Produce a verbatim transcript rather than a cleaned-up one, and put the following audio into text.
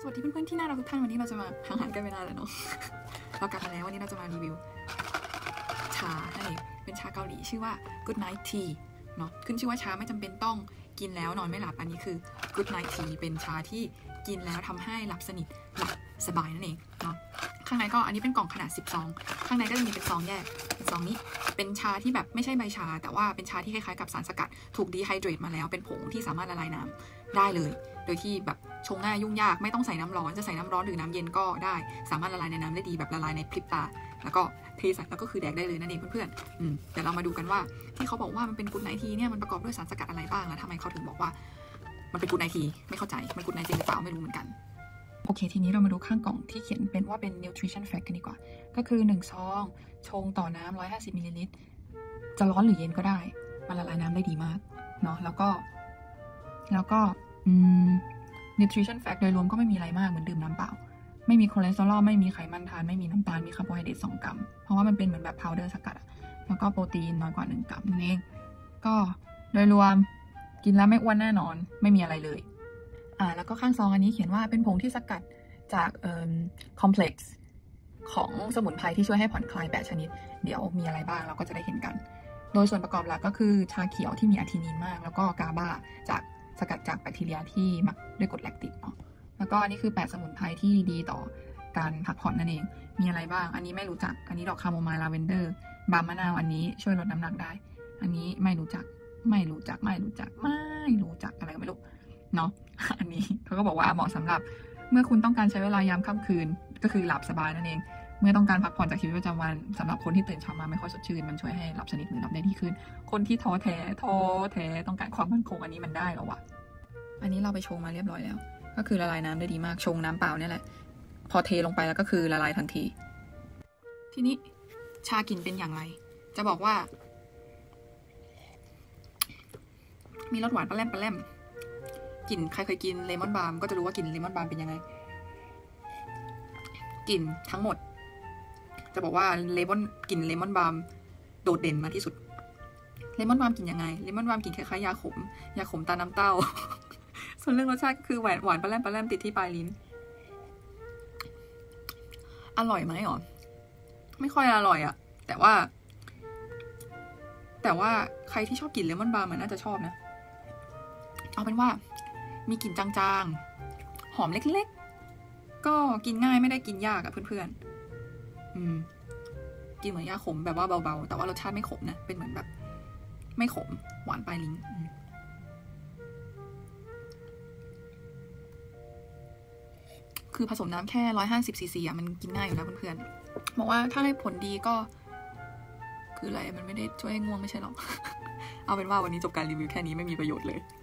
สวัสดีเพื่อนๆที่น่ารักทุกท่านวันนี้เราจะมาห่างหายกันเวลาแล้วเนาะเรากลับมาแล้ววันนี้เราจะมารีวิวชาให้เป็นชาเกาหลีชื่อว่า Good Night Tea เนาะขึ้นชื่อว่าชาไม่จำเป็นต้องกินแล้วนอนไม่หลับอันนี้คือ Good Night Tea เป็นชาที่กินแล้วทำให้หลับสนิทหลับสบายนั่นเองเนาะข้างในก็อันนี้เป็นกล่องขนาดสิบซองข้างในก็จะมีเป็นซองแยกซองนี้เป็นชาที่แบบไม่ใช่ใบชาแต่ว่าเป็นชาที่คล้ายๆกับสารสกัดถูกดีไฮเดรตมาแล้วเป็นผงที่สามารถละลายน้ำได้เลยโดยที่แบบชงง่ายยุ่งยากไม่ต้องใส่น้ำร้อนจะใส่น้ำร้อนหรือน้ำเย็นก็ได้สามารถละลายในน้ำได้ดีแบบละลายในพริบตาแล้วก็เทใส่แล้วก็คือแดกได้เลยนั่นเองเพื่อนๆอืมเดี๋ยวเรามาดูกันว่าที่เขาบอกว่ามันเป็นกู๊ดไนท์ทีเนี่ยมันประกอบด้วยสารสกัดอะไรบ้างและทำไมเขาถึงบอกว่ามันเป็นกู๊ดไนท์ทีไม่เข้าใจมันกู๊ดไนท์จริงหรือเปล่าไม่รู้เหมือนกันโอเคทีนี้เรามาดูข้างกล่องที่เขียนเป็นว่าเป็น nutrition fact กันดีกว่าก็คือหนึ่งซองชงต่อน้ำหนึ่งร้อยห้าสิบมิลลิลิตรจะร้อนหรือเย็นก็ได้มันละลายน้ำได้ดีมากเนาะแล้วก็แล้วก็อืม nutrition fact โดยรวมก็ไม่มีอะไรมากเหมือนดื่มน้ำเปล่าไม่มีคอเลสเตอรอลไม่มีไขมันทานไม่มีน้ำตาลมีคาร์โบไฮเดรตสองกรัมเพราะว่ามันเป็นเหมือนแบบพาวเดอร์สกัดแล้วก็โปรตีนน้อยกว่าหนึ่งกรัมนั่นเองก็โดยรวมกินแล้วไม่อ้วนแน่นอนไม่มีอะไรเลยอ่าแล้วก็ข้างซองอันนี้เขียนว่าเป็นผงที่สกัดจากเอ่อคอมเพล็กซ์ของสมุนไพรที่ช่วยให้ผ่อนคลายแปดชนิดเดี๋ยวมีอะไรบ้างเราก็จะได้เห็นกันโดยส่วนประกอบหลักก็คือชาเขียวที่มีอะทินีนมากแล้วก็กาบาจากสกัดจากแบคทีเรียที่หมักด้วยกรดแลคติกเนาะแล้วก็อันนี้คือแปดสมุนไพรที่ดีต่อการพักผ่อนนั่นเองมีอะไรบ้างอันนี้ไม่รู้จักอันนี้ดอกคาโมไมล์ลาเวนเดอร์บามะนาวอันนี้ช่วยลดน้ำหนักได้อันนี้ไม่รู้จักไม่รู้จักไม่รู้จักไม่รู้จักอะไรก็ไม่รู้เนาะอันนี้เขาก็บอกว่าเหมาะสำหรับเมื่อคุณต้องการใช้เวลายามค่ำคืนก็คือหลับสบายนั่นเองเมื่อต้องการพักผ่อนจากชีวิตประจำวันสำหรับคนที่ตื่นเช้ามาไม่ค่อยสดชื่นมันช่วยให้หลับสนิทหรือหลับได้ดีขึ้นคนที่ท้อแท้ท้อแท้ต้องการความมั่นคงอันนี้มันได้หรอวะอันนี้เราไปชงมาเรียบร้อยแล้วก็คือละลายน้ำได้ดีมากชงน้ำเปล่าเนี่ยแหละพอเทลงไปแล้วก็คือละลายทันทีทีนี้ชากลิ่นเป็นอย่างไรจะบอกว่ามีรสหวานปลาแรมปลาแรมกลิ่นใครเคยกินเลมอนบาล์มก็จะรู้ว่ากลิ่นเลมอนบาล์มเป็นยังไงกลิ่นทั้งหมดจะบอกว่าเลมอนกลิ่นเลมอนบาล์มโดดเด่นมาที่สุดเลมอนบาล์มกลิ่นยังไงเลมอนบาล์มกลิ่นคล้ายๆยาขมยาขมตาน้ำเต้า ส่วนเรื่องรสชาติก็คือหวานหวานปลาแรมปลาแรมติดที่ปลายลิ้นอร่อยไหมหรอไม่ค่อยอร่อยอะแต่ว่าแต่ว่าใครที่ชอบกลิ่นเลมอนบาล์มมันน่าจะชอบนะเอาเป็นว่ามีกลิ่นจางๆหอมเล็กๆก็กินง่ายไม่ได้กินยากอะเพื่อนๆอืมกินเหมือนยาขมแบบว่าเบาๆแต่ว่ารสชาติไม่ขมนะเป็นเหมือนแบบไม่ขมหวานปลายลิ้นคือผสมน้ำแค่ร้อยห้าสิบซีซีอะมันกินง่ายอยู่แล้วเพื่อนๆบอกว่าถ้าได้ผลดีก็คืออะไรมันไม่ได้ช่วยให้ง่วงไม่ใช่หรอ เอาเป็นว่าวันนี้จบการรีวิวแค่นี้ไม่มีประโยชน์เลย